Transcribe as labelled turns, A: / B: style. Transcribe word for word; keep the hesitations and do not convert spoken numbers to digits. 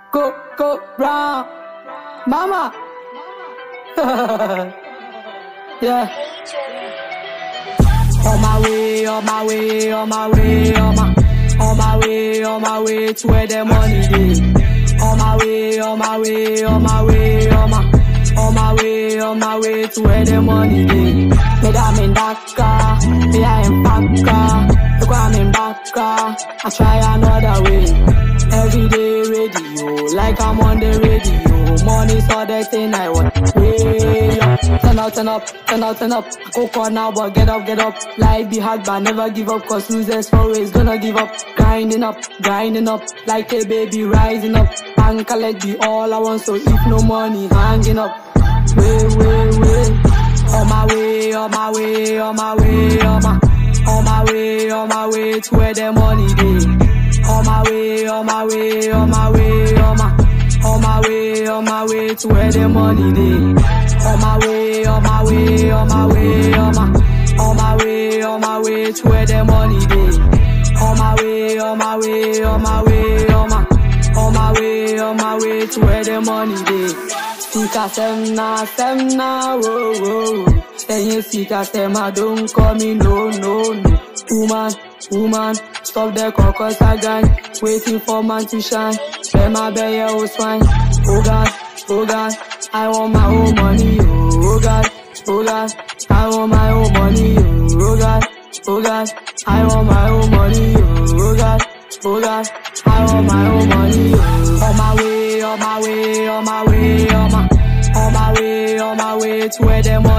A: Go, go, brown. Mama. Yeah. On my way, on my way, on my way, on my, on my way, on my way to where the money is. On my way, on my way, on my way, on my, on my way, on my way to where the money is. Me da me Dhaka, me I am Paka. Look I'm in Dhaka, I try another way. Every day radio, like I'm on the radio. Money's all the thing I want. Way up, turn out, turn up, turn out, turn up. I go call now, but get up, get up. Life be hard, but never give up. Cause losers always gonna give up. Grinding up, grinding up, like a baby rising up. And collect be all I want, so if no money, hanging up. Way, way, way. On my way, on my way, on my way, on my, on my way, on my way to where the money is. On my way, on my way, on my way, on my, on my way, on my way to where the money is. On my way, on my way, on my way, on my, on my way, on my way to where the money is. On my way, on my way, on my way, on my, on my way, on my way to where the money is. Sika semna, semna, whoa, whoa. Then you sika sema, don't call me no, no, no. Woman, woman, stop the cocos again. Waiting for man to shine. Let my baby oh swine. Oh God, oh God, I want my own money. Oh God, oh God, I want my own money. Oh God, oh God, I want my own money. Oh God, oh God, I want my own money. On my way, on my way, on my way, on my, on my way, on my way to where them